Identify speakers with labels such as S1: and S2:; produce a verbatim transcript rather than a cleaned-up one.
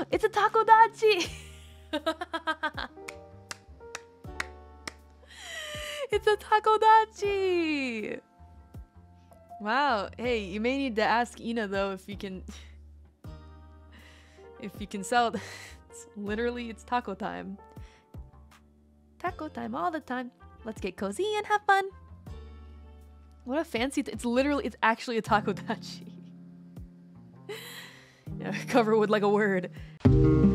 S1: It's a Takodachi! It's a Takodachi! Wow. Hey, you may need to ask Ina though if you can... if you can sell it. It's literally, it's taco time. Taco time all the time. Let's get cozy and have fun. What a fancy... Th it's literally... It's actually a Takodachi. Yeah, cover with like a word.